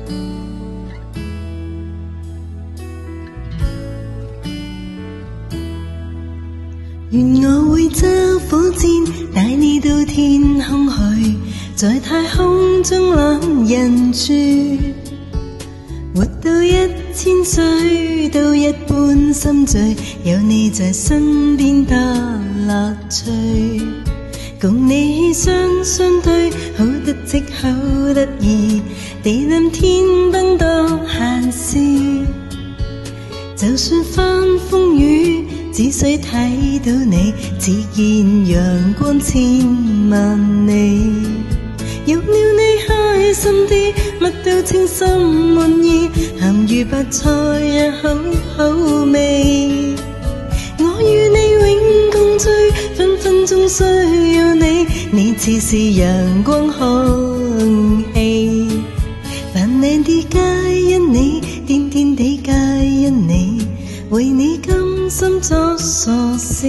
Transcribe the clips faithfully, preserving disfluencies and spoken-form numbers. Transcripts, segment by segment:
願我會揸火箭帶你到天空去，在太空中兩人住，活到一千歲都一般心醉，有你在身邊多樂趣。共你雙雙對，好得戚好得意，地冧天崩多閒事。就算翻風雨，只需睇到你，似見陽光千萬里。有了你開心啲，乜都稱心滿意，鹹魚白菜也好好味。我與你永共聚，分分鐘需要你，你似是陽光空氣。扮靚啲皆因你，癲癲地皆因你，為你甘心作傻事。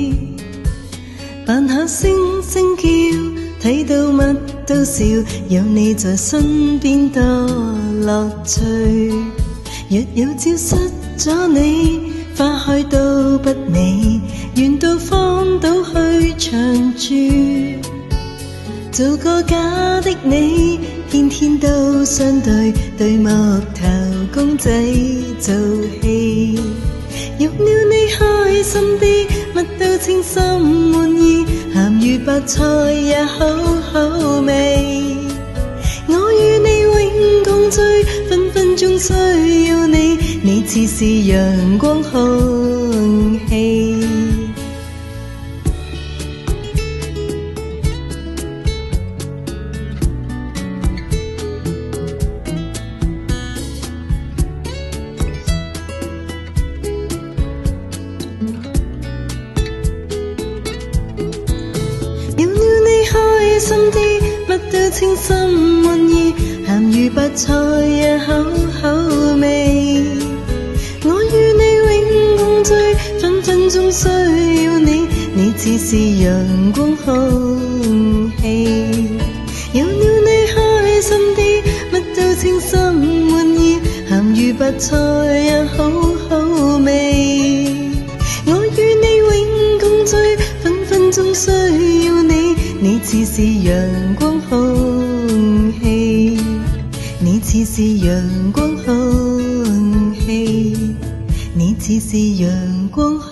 扮下聲聲叫，睇到乜都笑，有你在身邊多樂趣。若有朝失咗你，花開都不美，願到荒島去長住。做個假的你，天天都相對，對木頭公仔做戲。有了你開心啲，乜都稱心滿意，鹹魚白菜也好好味。我與你永共聚，分分鐘需要你，你似是陽光空氣。有了你開心啲，乜都稱心滿意，鹹魚白菜也好好味。我與你永共聚，分分鐘需要你，你似是陽光空氣。有了你開心啲，乜都稱心滿意，鹹魚白菜也好好味。我與你永共聚，分分鐘需要你，你似是陽光空氣，你似是陽光空氣，你似是陽光空氣。